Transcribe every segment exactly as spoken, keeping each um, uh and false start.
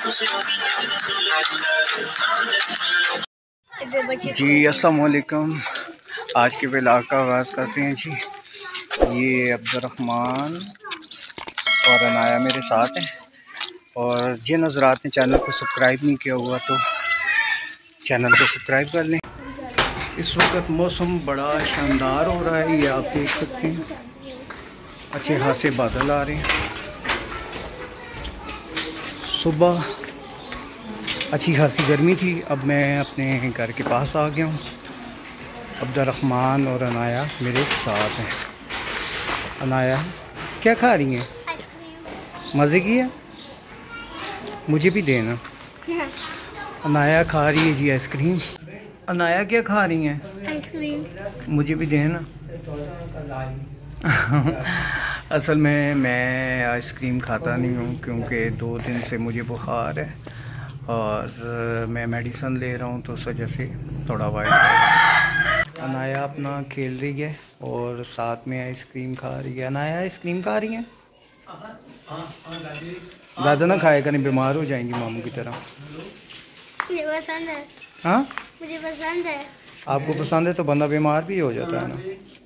जी अस्सलाम वालेकुम। आज के व्लॉग का आगाज़ करते हैं जी। ये अब्दुर्रहमान और अनाया मेरे साथ हैं, और जिन हज़रात ने चैनल को सब्सक्राइब नहीं किया हुआ तो चैनल को सब्सक्राइब कर लें। इस वक्त मौसम बड़ा शानदार हो रहा है, ये आप देख सकते हैं। अच्छे खासे बादल आ रहे हैं। सुबह अच्छी खासी गर्मी थी, अब मैं अपने घर के पास आ गया हूँ। अब्दुर्रहमान और अनाया मेरे साथ हैं। अनाया क्या खा रही हैं? आइसक्रीम। मज़े की है? मुझे भी देना। अनाया खा रही है जी आइसक्रीम। अनाया क्या खा रही हैं? आइसक्रीम। मुझे भी देना। असल में मैं आइसक्रीम खाता नहीं हूँ क्योंकि दो दिन से मुझे बुखार है और मैं मेडिसिन ले रहा हूँ, तो उस वजह से थोड़ा अवॉइड कर रहा हूँ। अनाया अपना खेल रही है और साथ में आइसक्रीम खा रही है। अनाया आइसक्रीम खा रही है? ज़्यादा ना खाया करें, बीमार हो जाएंगी मामू की तरह। मुझे पसंद है। हाँ मुझे पसंद है। आपको पसंद है तो बंदा बीमार भी हो जाता है ना।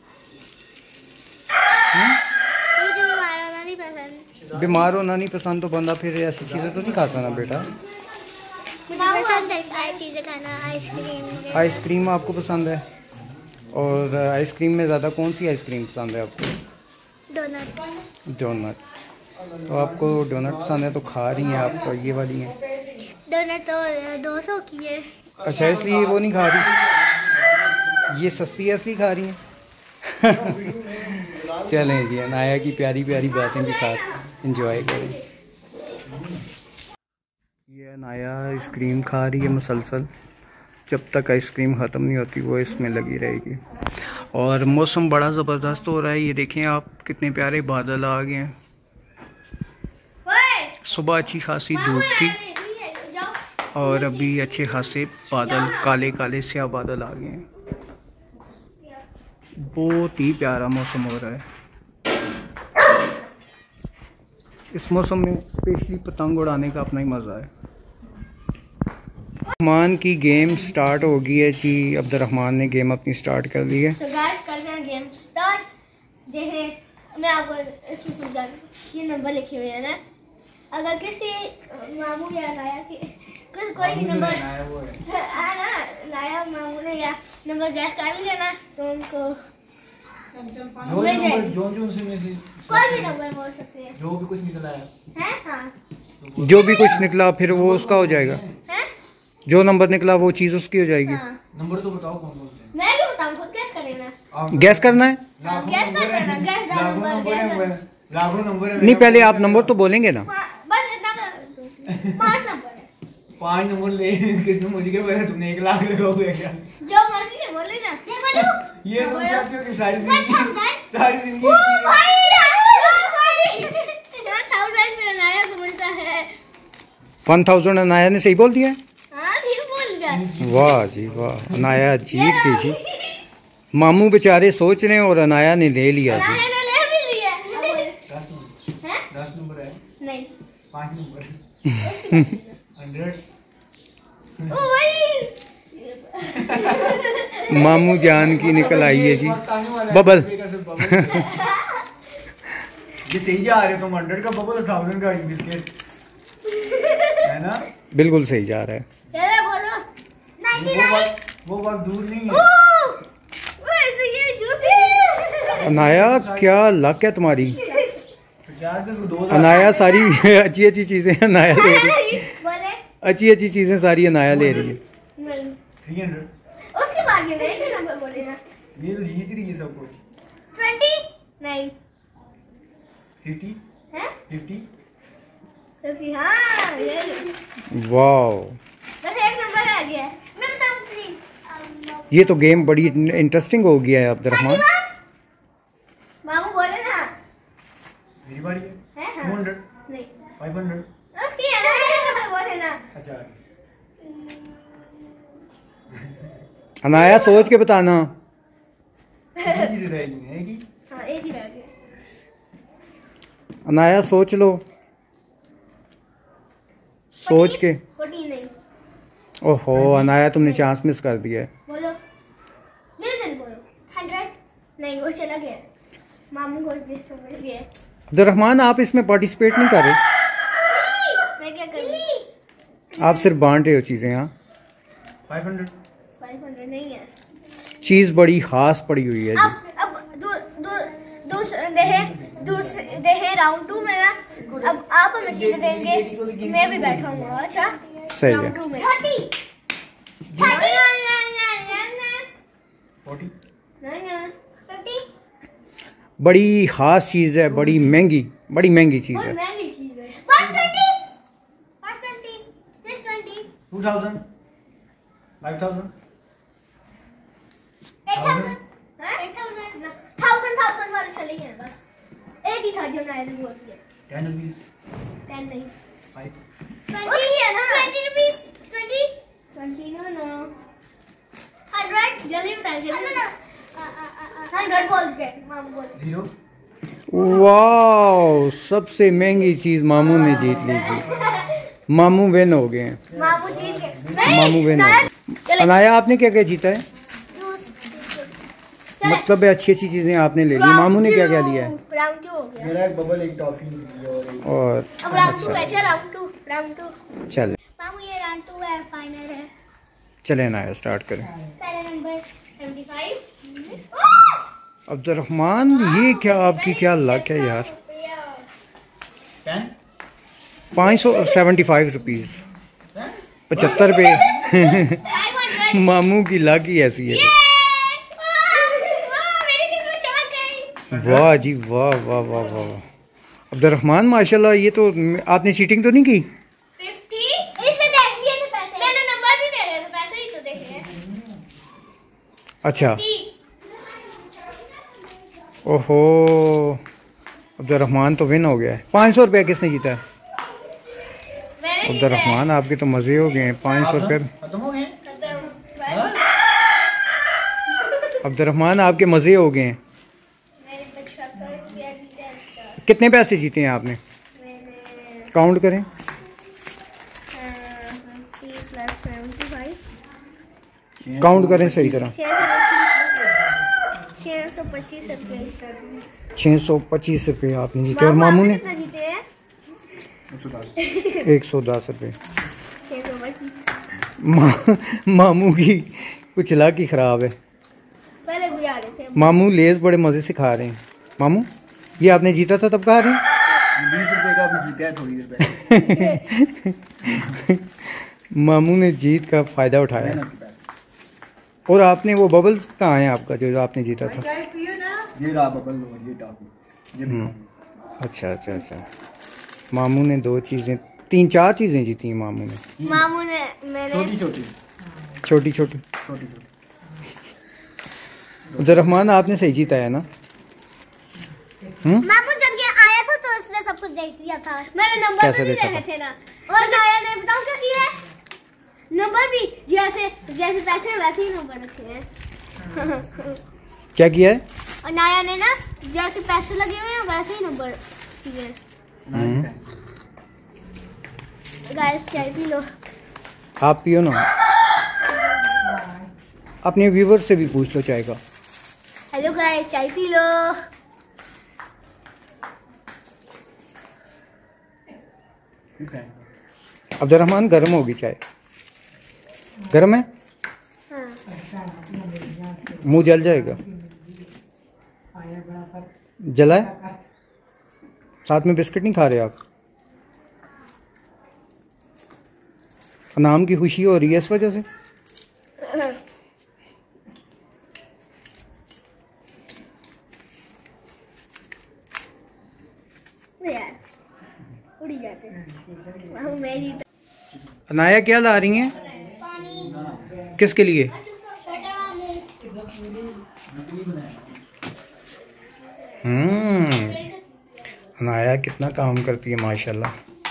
मुझे बीमार होना नहीं पसंद। बीमार होना नहीं पसंद तो बंदा फिर ऐसी चीज़ें तो नहीं खाता ना बेटा। मुझे पसंद है चीज़ें खाना। आइसक्रीम। आइसक्रीम आपको पसंद है? और आइसक्रीम में ज़्यादा कौन सी आइसक्रीम पसंद है आपको? डोनट। डोनट। तो आपको डोनट पसंद है तो खा रही हैं आप, ये वाली हैं। डोनट तो दो सौ की है। अच्छा, इसलिए वो नहीं खा रही, ये सस्ती है इसलिए खा रही हैं। चलें जी, अनाया की प्यारी प्यारी बातें भी साथ एंजॉय करें। ये अनाया आइसक्रीम खा रही है मुसलसल, जब तक आइसक्रीम ख़त्म नहीं होती वो इसमें लगी रहेगी। और मौसम बड़ा ज़बरदस्त हो रहा है, ये देखें आप कितने प्यारे बादल आ गए हैं। सुबह अच्छी खासी धूप थी और अभी अच्छे खासे बादल, काले काले स्याह बादल आ गए हैं। बहुत ही प्यारा मौसम हो रहा है। इस मौसम में स्पेशली पतंग उड़ाने का अपना ही मज़ा है। रहमान की गेम स्टार्ट हो गई है जी। अब्दुर्रहमान ने गेम अपनी स्टार्ट कर ली है। so guys, करते हैं गेम स्टार्ट। देखें मैं आपको इसमें समझा दूं, ये नंबर लिखे हुए हैं ना, अगर किसी मामू या नाया के कोई भी नंबर आना, नाया मामू ने या नंबर गैस कर लिया ना तो उनको जो नंबर जो जो उनसे में से कोई भी नंबर बोल सकते हैं, जो भी कुछ निकला है हैं। हाँ, जो भी कुछ निकला फिर वो उसका हो जाएगा है? जो नंबर निकला वो चीज़ उसकी हो जाएगी। हाँ। नंबर तो बताओ कौन कौन से। मैं भी बताऊं, खुद गैस करें ना। गैस करना है? हाँ, गैस करना है ना, गैस दा नंबर। लाखों नंबर है। नहीं, पहले आप नंबर तो बोलेंगे ना। हाँ, बस इतना कर। पांच नंबर है। पांच नंबर ले कितने मुझे क्या पता, तुमने एक लाख लगाओगे क्या? जो मर्जी है बोले ना। ये बोलूं? ये तुम क्या क्यों कि सारी वन जिंदगी थाउजेंड। सारी जिंदगी ओ भाई वन थाउजेंड में नया समझता है। वन थाउजेंड अनाया ने सही बोल दिया है। हाँ ठीक बोल गया। वाह जी वाह, अनाया जीत गई जी। मामू बेचारे सोच रहे हैं और अनाया ने ले लिया जी। अनाया ने ले भी लिया। हैं? दस नंबर है। नहीं, पांच नंबर हंड्रेड। ओ भाई मामू जान की निकल आई है जी बबल। ये सही जा रहे हो तुम, हंड्रेड का बबल और थाउजेंड का बिस्किट है ना। बिल्कुल सही जा रहा है। चलो बोलो। नाइन्टी वो नाइन। बात वो बात दूर नहीं है। ओए तो ये झूठी। अनाया क्या लक है तुम्हारी। पचास का दो अनाया सारी अच्छी अच्छी चीजें अनाया ले रही है। बोले अच्छी अच्छी चीजें सारी अनाया ले रही है। नहीं, थ्री हंड्रेड। उसके बाद ये नहीं नंबर बोले ना। ये तो जीत रही है सब कुछ। ट्वेंटी नहीं फिफ्टी है। फिफ्टी। फिफ्टी। हाँ ये वाओ, बस एक नंबर आ गया। मैं बताऊं प्लीज। ये तो गेम बड़ी इंटरेस्टिंग हो गया है अब्दुर्रहमान। मामू बोले ना। मेरी बारी है। है टू हाँ। हंड्रेड। नहीं फाइव हंड्रेड। उसकी है ना, ये नंबर बोले ना। अच्छा अनाया सोच के बताना। कितनी चीजें रहेगी? है कि हाँ एक ही रह गया। अनाया सोच लो, सोच के। फोर्टी नहीं। ओहो अनाया तुमने चांस मिस कर दिया है। बोलो दिल से बोलो। हंड्रेड नहीं वो चला गया। मामू को दिस समझ गया। अब्दुर्रहमान आप इसमें पार्टिसिपेट नहीं कर रहे? मैं क्या करूं? आप सिर्फ बांट रहे हो चीज़ें। यहाँ फाइव हंड्रेड फाइव हंड्रेड नहीं है। चीज़ बड़ी खास पड़ी हुई है जी। अब अब दो दो दो देहे दूसरे देहे राउंड टू में ना अब आप हमें चीजें देंगे मैं भी बैठा हूँ। अच्छा सही है। राउंड टू में थर्टी थर्टी फोर्टी फिफ्टी बड़ी खास चीज़ है, बड़ी महंगी, बड़ी महंगी चीज़ बहुत है। महंगी चीज है। One twenty one twenty six twenty two thousand five thousand eight thousand eight thousand thousand thousand वाले चले गए बस। एक ही था जो नया बोल दिया। टेन रुपीज टेन नहीं फाइव ट्वेंटी है ना twenty rupees twenty twenty no no hundred जल्दी बताइए जल्दी। हंड्रेड बोल के मामू बोल। जीरो वाह सबसे महंगी चीज़ मामू ने जीत ली जी। मामू विन हो गए हैं। मामू जीत गए। मामू विन हो गए। अनाया आपने क्या क्या जीता है? मतलब है अच्छी अच्छी चीज़ें आपने ले ली। मामू ने क्या क्या लिया है? राउंड टू हो गया। मेरा एक बबल एक टॉफी निकली और एक और अब राउंड टू अच्छा है। अच्छा राउंड टू राउंड टू चले मामू ये राउंड टू है फाइनल है। चले अनाया स्टार्ट करें। पहला नंबर सेवेंटी फाइव। अब्दुर्रहमान ये क्या आपकी क्या लक है यार। टेन पाँच सौ सेवेंटी फाइव रुपीज़ पचहत्तर रुपये। मामू की लक ही ऐसी है। वाह जी वाह वाह वाह वाह। अब्दुर्रहमान माशाल्लाह ये तो आपने चीटिंग तो नहीं की? फिफ्टी इससे देख लिए थे पैसे। मैंने नंबर भी दे रहे थे पैसे ही तो देखे हैं। अच्छा ओहो अब्दुर्रहमान तो विन हो गया है। पाँच सौ रुपया किसने जीता है? मैंने अब्दुर्रहमान आपके तो मज़े हो गए हैं। पाँच सौ रुपये खत्म हो गए। अब्दुर्रहमान आपके मज़े हो गए हैं। मैंने पचहत्तर रुपया जीता है। कितने पैसे जीते हैं आपने? मैंने काउंट करें। प्लस सेवेंटी फाइव काउंट करें सही तरह। छः सौ पच्चीस रुपये। छः सौ पच्चीस रुपये आपने जीते। और मामू ने कितना जीते हैं? एक सौ दस रुपये। छः सौ पच्चीस। मा, मामू की कुछ लाख ही ख़राब है। पहले भी आ रहे थे। मामू लेज़ बड़े मज़े से खा रहे हैं। मामू ये आपने जीता था तब खा रहे हैं? बीस रुपए का भी जीता है थोड़ी देर पहले। मामू ने जीत का फ़ायदा उठाया। और आपने वो बबल कहाँ है आपका जो आपने जीता था? ये रहा बबल और ये टॉफी ये भी खाऊंगा। अच्छा अच्छा अच्छा। मामू ने दो चीज़ें तीन चार चीज़ें जीती हैं मामू ने। मामू ने मैंने छोटी छोटी छोटी छोटी। छोटी छोटी अब्दुर्रहमान आपने सही जीता है ना? हम्म मामू जब ये आया था तो उसने सब कुछ देख लिया था। मैंने नंबर कैसे भी देखा देखे था? थे ना। और नाया ने बताऊं क्या किया है? नंबर भी जैसे जैसे पैसे हैं वैसे ही नंबर रखे हैं। क्या किया है? और नाया ने ना जैसे पैसे लगे हुए हैं वैसे ही नंबर किए हैं। गाइस चाय पी लो। आप पियो ना। अपने व्यूवर से भी पूछ लो चाय का। हेलो गाइस चाय पी लो। अब्दुर्रहमान गर्म होगी चाय। गर्म है? हाँ। मुंह जल जाएगा। जला है? साथ में बिस्किट नहीं खा रहे आप? नाम की खुशी हो रही है इस वजह से? यार उड़ी जाते हैं। मेरी अनाया क्या ला रही हैं? पानी किसके लिए? हम्म अनाया कितना काम करती है माशाल्लाह।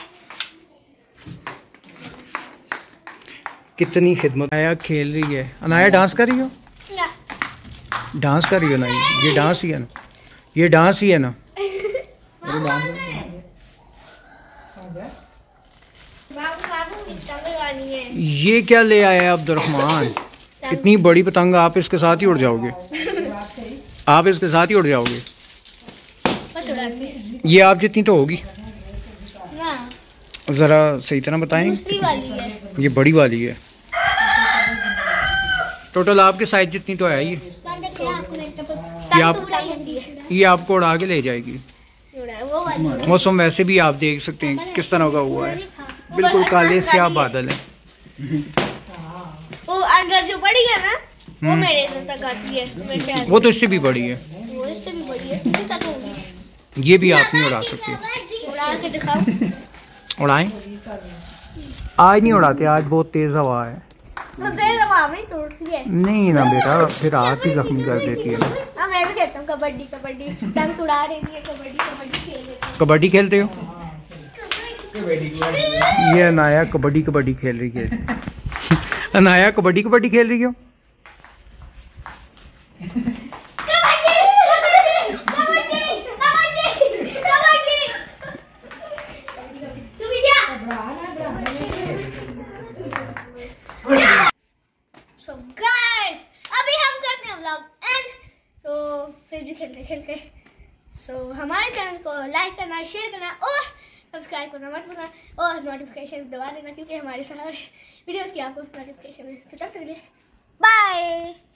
कितनी खिदमत। अनाया खेल रही है। अनाया डांस कर रही हो? डांस कर रही हो ना? ये डांस ही है ना? ये डांस ही है ना? बाबू बाबू पतंग उड़ानी है। ये क्या ले आया है अब्दुर्रहमान? इतनी बड़ी पतंग, आप इसके साथ ही उड़ जाओगे। आप इसके साथ ही उड़ जाओगे। बस उड़ानी है। ये आप जितनी तो होगी, ना ज़रा सही तरह बताएं। दूसरी वाली है। ये बड़ी वाली है। टोटल आपके साइज जितनी तो है ये। ये आप ये आपको उड़ा के ले जाएगी। वो वाली है। मौसम वैसे भी आप देख सकते हैं किस तरह का हुआ है, बिल्कुल काले स्याह बादल है। वो अंदर जो बड़ी है ना, वो मेरे तक आती है। मेरे वो तो इससे भी बड़ी है। वो इससे भी बड़ी है। इससे तक होगी। ये भी आप नहीं उड़ा सकते। उड़ा के दिखाओ। उड़ाएं? आज नहीं उड़ाते, आज बहुत तेज हवा है। तो तेज हवा में तोड़ती है। नहीं ना बेटा, फिर हाथ ही जख्मी कर देती है। अब मैं भी कहता हूँ कबड्डी कबड्डी, तंग उड़ा रही है, कबड्डी कबड्डी खेल रही है। कबड्डी खेलते हो? ये अनाया कबड्डी कबड्डी खेल रही है। अनाया कबड्डी कबड्डी खेल रही हो? So guys, अभी हम करते हैं व्लॉग एंड। तो फिर भी खेलते खेलते सो so, हमारे चैनल को लाइक करना, शेयर करना और सब्सक्राइब करना मत भूलना और नोटिफिकेशन दबा देना, क्योंकि हमारे सारे वीडियोस की आपको नोटिफिकेशन है। तो तब तक के लिए बाय।